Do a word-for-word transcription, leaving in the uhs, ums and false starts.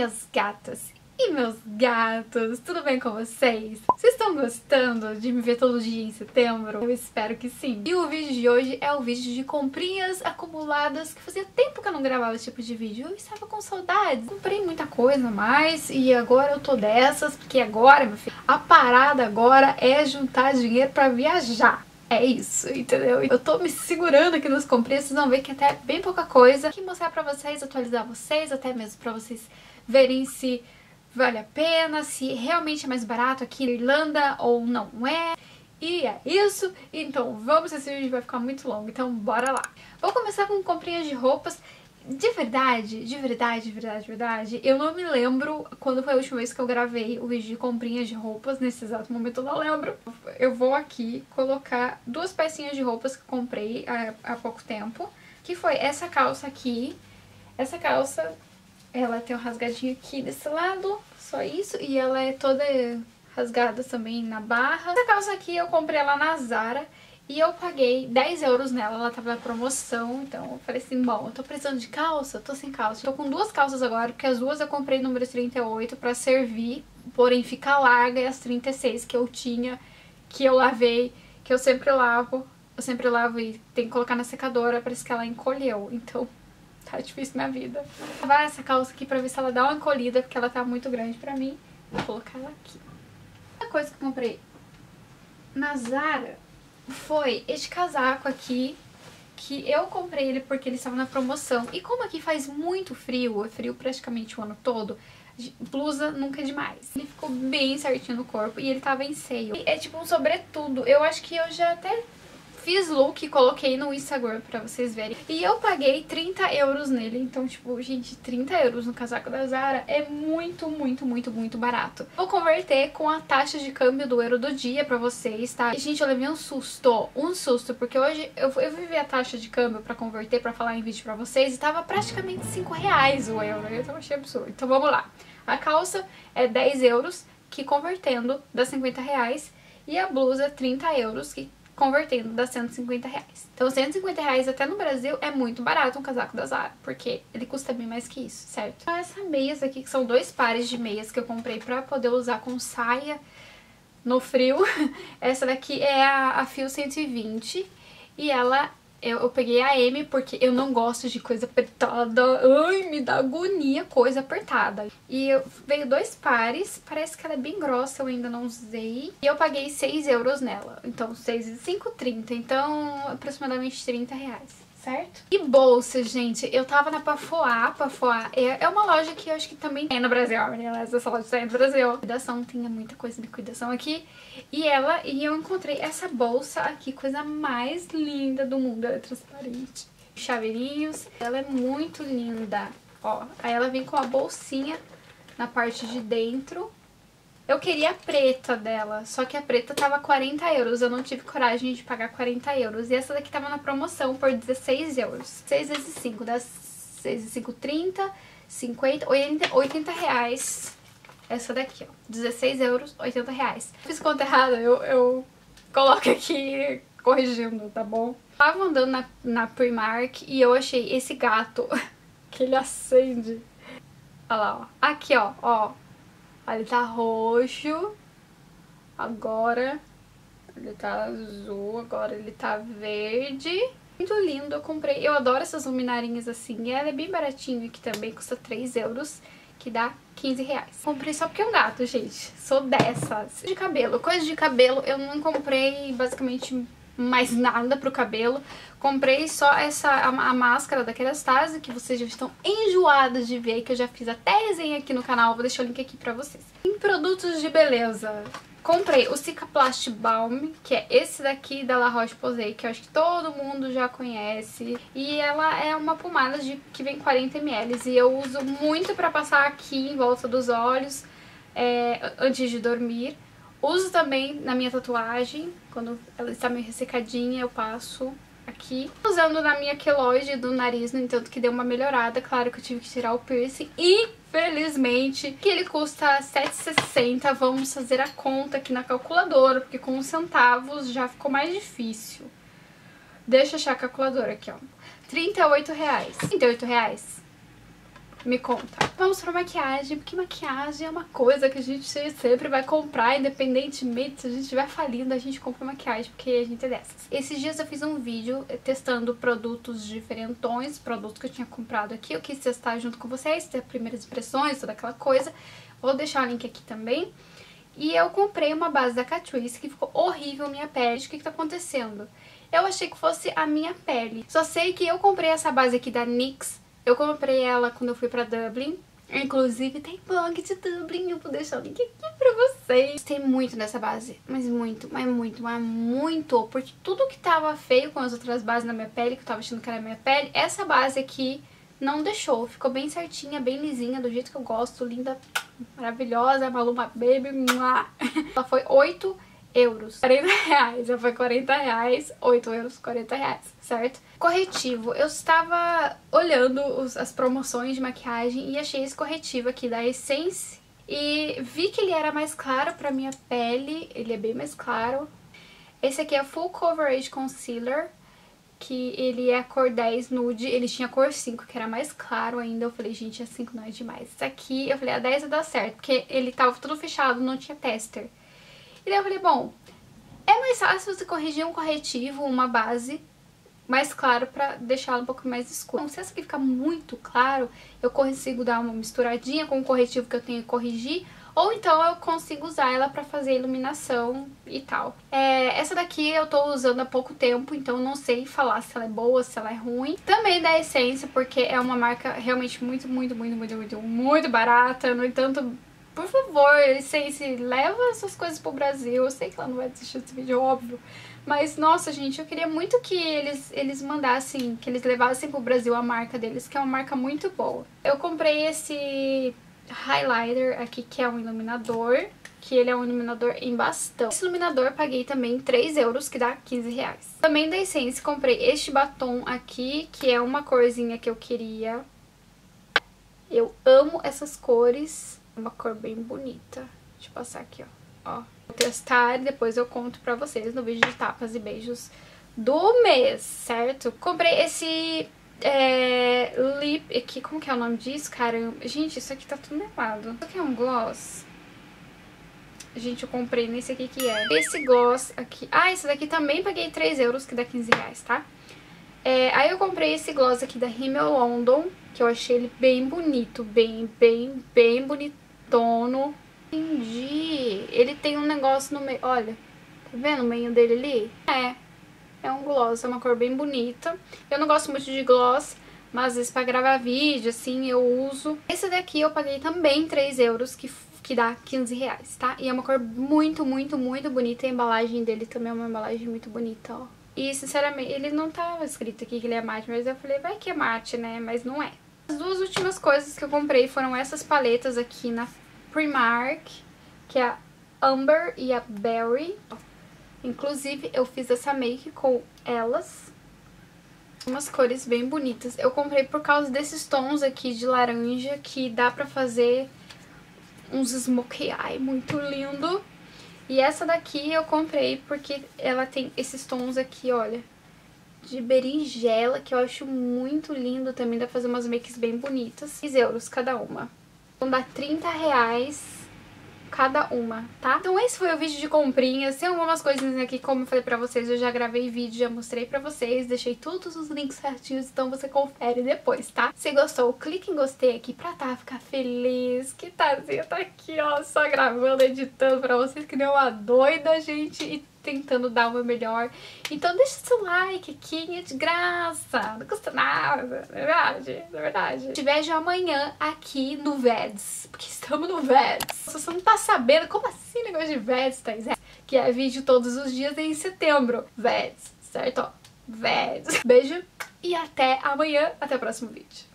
minhas gatas e meus gatos, tudo bem com vocês? Vocês estão gostando de me ver todo dia em setembro? Eu espero que sim. E o vídeo de hoje é o vídeo de comprinhas acumuladas, que fazia tempo que eu não gravava esse tipo de vídeo. Eu estava com saudades. Comprei muita coisa mais e agora eu tô dessas, porque agora, meu filho, a parada agora é juntar dinheiro pra viajar. É isso, entendeu? Eu tô me segurando aqui nos comprinhas, vocês vão ver que até é bem pouca coisa. Aqui mostrar pra vocês, atualizar vocês, até mesmo pra vocês verem se vale a pena, se realmente é mais barato aqui na Irlanda ou não é. E é isso, então vamos, esse vídeo vai ficar muito longo, então bora lá. Vou começar com comprinhas de roupas. De verdade, de verdade, de verdade, de verdade, eu não me lembro quando foi a última vez que eu gravei o vídeo de comprinhas de roupas. Nesse exato momento eu não lembro. Eu vou aqui colocar duas pecinhas de roupas que comprei há, há pouco tempo, que foi essa calça aqui. Essa calça, ela tem um rasgadinho aqui desse lado, só isso, e ela é toda rasgada também na barra. Essa calça aqui eu comprei ela na Zara e eu paguei dez euros nela, ela tava na promoção, então eu falei assim, bom, eu tô precisando de calça, tô sem calça. Tô com duas calças agora, porque as duas eu comprei número trinta e oito pra servir, porém fica larga, e as trinta e seis que eu tinha, que eu lavei, que eu sempre lavo, eu sempre lavo e tem que colocar na secadora, parece que ela encolheu, então tá difícil minha vida. Vou lavar essa calça aqui pra ver se ela dá uma encolhida, porque ela tá muito grande pra mim. Vou colocar ela aqui. A coisa que eu comprei na Zara foi este casaco aqui, que eu comprei ele porque ele estava na promoção. E como aqui faz muito frio, é frio praticamente o ano todo, blusa nunca é demais. Ele ficou bem certinho no corpo e ele tava em sale. É tipo um sobretudo, eu acho que eu já até fiz look e coloquei no Instagram pra vocês verem. E eu paguei trinta euros nele. Então, tipo, gente, trinta euros no casaco da Zara é muito, muito, muito, muito barato. Vou converter com a taxa de câmbio do euro do dia pra vocês, tá? E, gente, eu levei um susto, um susto, porque hoje eu, eu fui ver a taxa de câmbio pra converter, pra falar em vídeo pra vocês, e tava praticamente cinco reais o euro. Então, eu achei absurdo. Então, vamos lá. A calça é dez euros, que convertendo dá cinquenta reais. E a blusa é trinta euros, que convertendo dá cento e cinquenta reais. Então cento e cinquenta reais até no Brasil é muito barato um casaco da Zara, porque ele custa bem mais que isso, certo? Então essa meias aqui, que são dois pares de meias que eu comprei pra poder usar com saia no frio. Essa daqui é a, a fio cento e vinte e ela... Eu, eu peguei a M porque eu não gosto de coisa apertada. Ai, me dá agonia coisa apertada. E eu, veio dois pares. Parece que ela é bem grossa, eu ainda não usei. E eu paguei seis euros nela. Então, seis e cinco, trinta. Então, aproximadamente trinta reais. Certo? E bolsa, gente, eu tava na Pafoá. Pafoá é, é uma loja que eu acho que também tem no Brasil, aliás, essa loja tem no Brasil. Liquidação, tinha muita coisa de liquidação aqui. E ela, e eu encontrei essa bolsa aqui, coisa mais linda do mundo, ela é transparente. Chaveirinhos, ela é muito linda, ó. Aí ela vem com a bolsinha na parte de dentro. Eu queria a preta dela, só que a preta tava quarenta euros, eu não tive coragem de pagar quarenta euros. E essa daqui tava na promoção por dezesseis euros. seis vezes cinco, dá seis vezes cinco, trinta, cinquenta, oitenta reais. Essa daqui, ó, dezesseis euros, oitenta reais. Fiz conta errada, eu, eu coloco aqui corrigindo, tá bom? Tava andando na, na Primark e eu achei esse gato, que ele acende. Olha lá, ó. Aqui, ó, ó. Ele tá roxo, agora ele tá azul, agora ele tá verde. Muito lindo, eu comprei, eu adoro essas luminarinhas assim, e ela é bem baratinha aqui também, custa três euros, que dá quinze reais. Comprei só porque é um gato, gente, sou dessas. De cabelo, coisa de cabelo, eu não comprei basicamente mais nada pro cabelo. Comprei só essa, a, a máscara da Kerastase, que vocês já estão enjoadas de ver, que eu já fiz até resenha aqui no canal, vou deixar o link aqui pra vocês. Em produtos de beleza, comprei o Cicaplast Balm, que é esse daqui da La Roche-Posay, que eu acho que todo mundo já conhece. E ela é uma pomada de, que vem quarenta mililitros, e eu uso muito pra passar aqui em volta dos olhos, é, antes de dormir. Uso também na minha tatuagem, quando ela está meio ressecadinha, eu passo aqui. Usando na minha queloide do nariz, no entanto que deu uma melhorada. Claro que eu tive que tirar o piercing, infelizmente, que ele custa sete e sessenta. Vamos fazer a conta aqui na calculadora, porque com os centavos já ficou mais difícil. Deixa eu achar a calculadora aqui, ó. trinta e oito reais. trinta e oito reais. Me conta. Vamos pra maquiagem, porque maquiagem é uma coisa que a gente sempre vai comprar, independentemente se a gente estiver falindo, a gente compra maquiagem, porque a gente é dessas. Esses dias eu fiz um vídeo testando produtos diferentões, produtos que eu tinha comprado aqui, eu quis testar junto com vocês, ter primeiras impressões, toda aquela coisa. Vou deixar o link aqui também. E eu comprei uma base da Catrice que ficou horrível minha pele. O que que tá acontecendo? Eu achei que fosse a minha pele. Só sei que eu comprei essa base aqui da NYX. Eu comprei ela quando eu fui pra Dublin. Inclusive tem blog de Dublin, eu vou deixar o link aqui pra vocês. Gostei muito dessa base, mas muito, mas muito, mas muito. Porque tudo que tava feio com as outras bases na minha pele, que eu tava achando que era minha pele, essa base aqui não deixou. Ficou bem certinha, bem lisinha, do jeito que eu gosto, linda, maravilhosa, Maluma Baby. Mua. Ela foi oito euros, quarenta reais, já foi quarenta reais, oito euros, quarenta reais, certo? Corretivo, eu estava olhando os, as promoções de maquiagem e achei esse corretivo aqui da Essence e vi que ele era mais claro pra minha pele, ele é bem mais claro. Esse aqui é Full Coverage Concealer, que ele é a cor dez nude, ele tinha a cor cinco, que era mais claro ainda. Eu falei, gente, a cinco não é demais. Esse aqui, eu falei, a dez vai dar certo, porque ele tava tudo fechado, não tinha tester. E daí eu falei, bom, é mais fácil você corrigir um corretivo, uma base mais claro pra deixá-lo um pouco mais escuro. Então, se essa aqui ficar muito claro, eu consigo dar uma misturadinha com o corretivo que eu tenho que corrigir, ou então eu consigo usar ela pra fazer iluminação e tal. É, essa daqui eu tô usando há pouco tempo, então não sei falar se ela é boa, se ela é ruim. Também da Essence, porque é uma marca realmente muito, muito, muito, muito, muito, muito barata. No entanto, por favor, Essence, leva essas coisas pro Brasil. Eu sei que ela não vai assistir esse vídeo, óbvio. Mas, nossa, gente, eu queria muito que eles, eles mandassem, que eles levassem pro Brasil a marca deles, que é uma marca muito boa. Eu comprei esse highlighter aqui, que é um iluminador, que ele é um iluminador em bastão. Esse iluminador paguei também três euros, que dá quinze reais. Também da Essence comprei este batom aqui, que é uma corzinha que eu queria. Eu amo essas cores. Uma cor bem bonita. Deixa eu passar aqui, ó. Ó. Vou testar e depois eu conto pra vocês no vídeo de tapas e beijos do mês, certo? Comprei esse é, lip aqui, como que é o nome disso? Caramba, gente, isso aqui tá tudo errado. Isso aqui é um gloss. Gente, eu comprei nesse aqui que é. Esse gloss aqui. Ah, esse daqui também paguei três euros, que dá quinze reais, tá? É, aí eu comprei esse gloss aqui da Rimmel London, que eu achei ele bem bonito, bem, bem, bem bonitono. Entendi. Ele tem um negócio no meio, olha, tá vendo o meio dele ali? É, é um gloss, é uma cor bem bonita. Eu não gosto muito de gloss, mas às vezes pra gravar vídeo, assim, eu uso. Esse daqui eu paguei também três euros, que, que dá quinze reais, tá? E é uma cor muito, muito, muito bonita. A embalagem dele também é uma embalagem muito bonita, ó. E, sinceramente, ele não tava escrito aqui que ele é mate, mas eu falei, vai que é mate, né? Mas não é. As duas últimas coisas que eu comprei foram essas paletas aqui na Primark, que é a Amber e a Berry. Inclusive, eu fiz essa make com elas. Umas cores bem bonitas. Eu comprei por causa desses tons aqui de laranja, que dá pra fazer uns smokey eye muito lindo. E essa daqui eu comprei porque ela tem esses tons aqui, olha, de berinjela, que eu acho muito lindo também. Dá pra fazer umas makes bem bonitas. seis euros cada uma. Então dá trinta reais cada uma, tá? Então esse foi o vídeo de comprinhas. Tem algumas coisinhas aqui, como eu falei pra vocês, eu já gravei vídeo, já mostrei pra vocês, deixei todos os links certinhos, então você confere depois, tá? Se gostou, clique em gostei aqui pra tá, ficar feliz. Que Tazinha tá aqui, ó, só gravando, editando pra vocês, que nem uma doida, gente, e tentando dar uma melhor. Então deixa seu like aqui, é de graça, não custa nada, não é verdade? Não é verdade? Te vejo amanhã aqui no Veds, porque estamos no Veds. Se você não tá sabendo, como assim negócio de Veds, Thaís? Que é vídeo todos os dias em setembro. Veds, certo? Ó, Veds. Beijo e até amanhã, até o próximo vídeo.